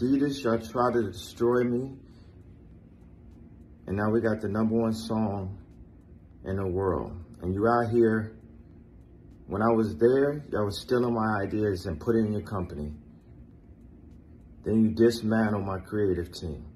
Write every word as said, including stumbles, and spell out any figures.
Adidas, y'all tried to destroy me. And now we got the number one song in the world. And you out here, when I was there, y'all was stealing my ideas and put it in your company. Then you dismantle my creative team.